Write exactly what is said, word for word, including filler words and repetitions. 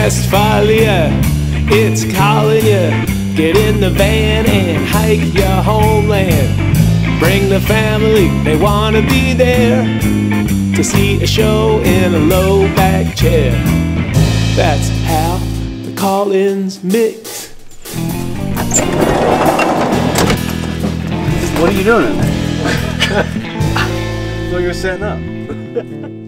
Westphalia, it's calling you. Get in the van and hike your homeland. Bring the family, they wanna be there to see a show in a low back chair. That's how the call-ins mix. What are you doing in there? Well, you're setting up.